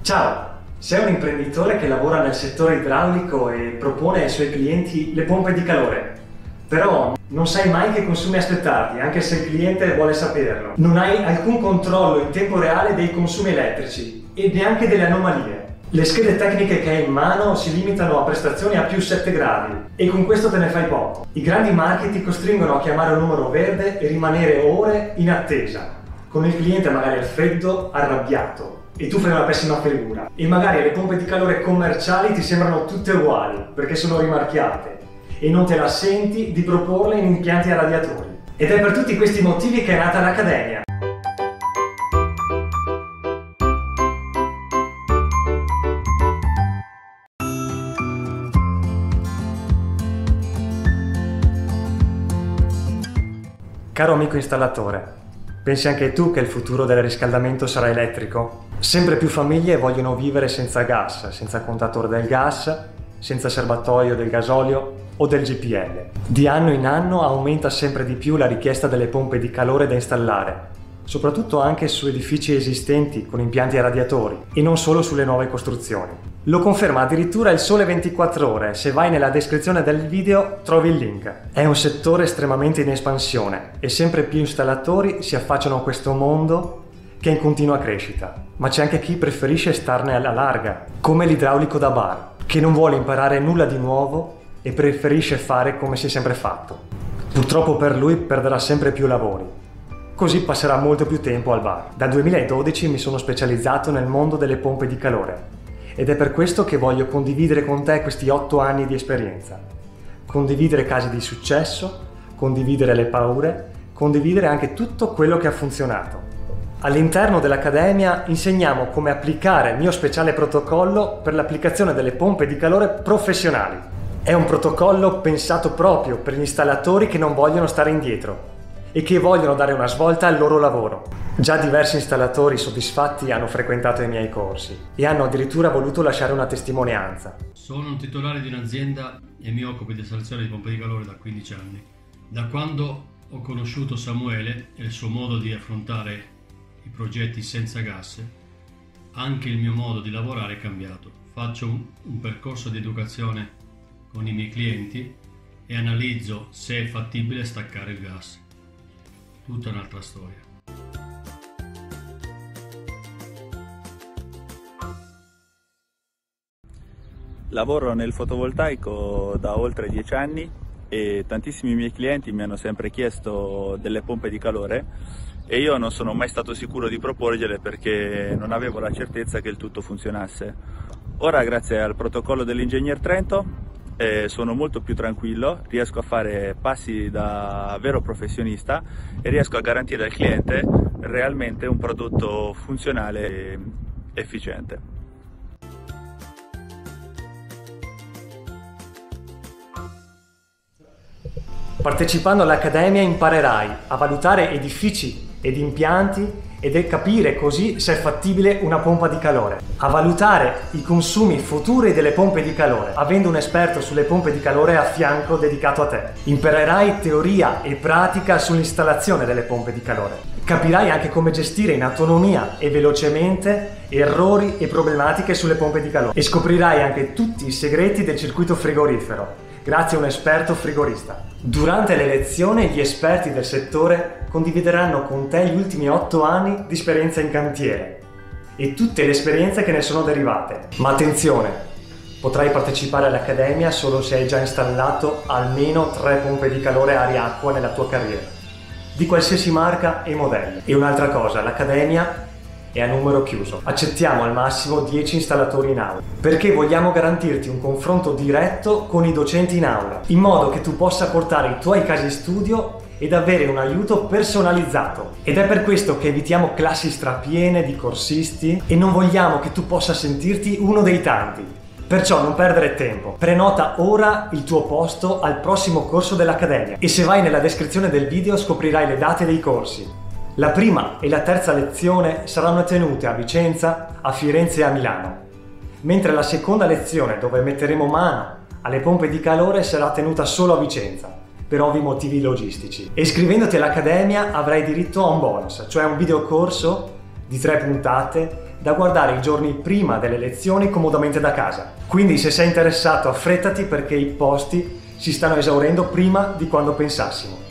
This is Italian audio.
Ciao! Sei un imprenditore che lavora nel settore idraulico e propone ai suoi clienti le pompe di calore. Però non sai mai che consumi aspettarti, anche se il cliente vuole saperlo. Non hai alcun controllo in tempo reale dei consumi elettrici e neanche delle anomalie. Le schede tecniche che hai in mano si limitano a prestazioni a più 7 gradi e con questo te ne fai poco. I grandi marchi ti costringono a chiamare un numero verde e rimanere ore in attesa, con il cliente magari al freddo, arrabbiato, e tu fai una pessima figura. E magari le pompe di calore commerciali ti sembrano tutte uguali perché sono rimarchiate e non te la senti di proporle in impianti a radiatori. Ed è per tutti questi motivi che è nata l'Accademia. Caro amico installatore, pensi anche tu che il futuro del riscaldamento sarà elettrico? Sempre più famiglie vogliono vivere senza gas, senza contatore del gas, senza serbatoio del gasolio o del GPL. Di anno in anno aumenta sempre di più la richiesta delle pompe di calore da installare, soprattutto anche su edifici esistenti con impianti a radiatori e non solo sulle nuove costruzioni. Lo conferma addirittura il Sole 24 Ore, se vai nella descrizione del video trovi il link. È un settore estremamente in espansione e sempre più installatori si affacciano a questo mondo che è in continua crescita. Ma c'è anche chi preferisce starne alla larga, come l'idraulico da bar, che non vuole imparare nulla di nuovo e preferisce fare come si è sempre fatto. Purtroppo per lui perderà sempre più lavori. Così passerà molto più tempo al bar. Da 2012 mi sono specializzato nel mondo delle pompe di calore ed è per questo che voglio condividere con te questi 8 anni di esperienza. Condividere casi di successo, condividere le paure, condividere anche tutto quello che ha funzionato. All'interno dell'Accademia insegniamo come applicare il mio speciale protocollo per l'applicazione delle pompe di calore professionali. È un protocollo pensato proprio per gli installatori che non vogliono stare indietro e che vogliono dare una svolta al loro lavoro. Già diversi installatori soddisfatti hanno frequentato i miei corsi e hanno addirittura voluto lasciare una testimonianza. Sono un titolare di un'azienda e mi occupo di installazione di pompe di calore da 15 anni. Da quando ho conosciuto Samuele e il suo modo di affrontare i progetti senza gas, anche il mio modo di lavorare è cambiato. Faccio un percorso di educazione con i miei clienti e analizzo se è fattibile staccare il gas. Tutta un'altra storia. Lavoro nel fotovoltaico da oltre 10 anni e tantissimi miei clienti mi hanno sempre chiesto delle pompe di calore e io non sono mai stato sicuro di proporgliele perché non avevo la certezza che il tutto funzionasse. Ora, grazie al protocollo dell'Ingegner Trento, sono molto più tranquillo, riesco a fare passi da vero professionista e riesco a garantire al cliente realmente un prodotto funzionale e efficiente. Partecipando all'Accademia imparerai a valutare edifici ed impianti ed capire così se è fattibile una pompa di calore, a valutare i consumi futuri delle pompe di calore, avendo un esperto sulle pompe di calore a fianco dedicato a te. Imparerai teoria e pratica sull'installazione delle pompe di calore. Capirai anche come gestire in autonomia e velocemente errori e problematiche sulle pompe di calore e scoprirai anche tutti i segreti del circuito frigorifero grazie a un esperto frigorista. Durante le lezioni gli esperti del settore condivideranno con te gli ultimi 8 anni di esperienza in cantiere e tutte le esperienze che ne sono derivate. Ma attenzione, potrai partecipare all'Accademia solo se hai già installato almeno 3 pompe di calore aria-acqua nella tua carriera, di qualsiasi marca e modello. E un'altra cosa, l'Accademia è a numero chiuso. Accettiamo al massimo 10 installatori in aula, perché vogliamo garantirti un confronto diretto con i docenti in aula, in modo che tu possa portare i tuoi casi studio ed avere un aiuto personalizzato. Ed è per questo che evitiamo classi strapiene di corsisti e non vogliamo che tu possa sentirti uno dei tanti. Perciò non perdere tempo, prenota ora il tuo posto al prossimo corso dell'Accademia e se vai nella descrizione del video scoprirai le date dei corsi. La prima e la terza lezione saranno tenute a Vicenza, a Firenze e a Milano, mentre la seconda lezione, dove metteremo mano alle pompe di calore, sarà tenuta solo a Vicenza, per ovvi motivi logistici. E iscrivendoti all'Accademia avrai diritto a un bonus, cioè un videocorso di 3 puntate da guardare i giorni prima delle lezioni comodamente da casa. Quindi se sei interessato affrettati perché i posti si stanno esaurendo prima di quando pensassimo.